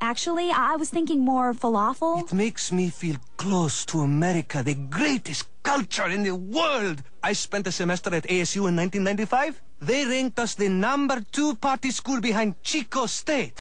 actually. I was thinking more falafel. It makes me feel close to America, the greatest culture in the world. I spent a semester at ASU in 1995. They ranked us the #2 party school behind Chico State.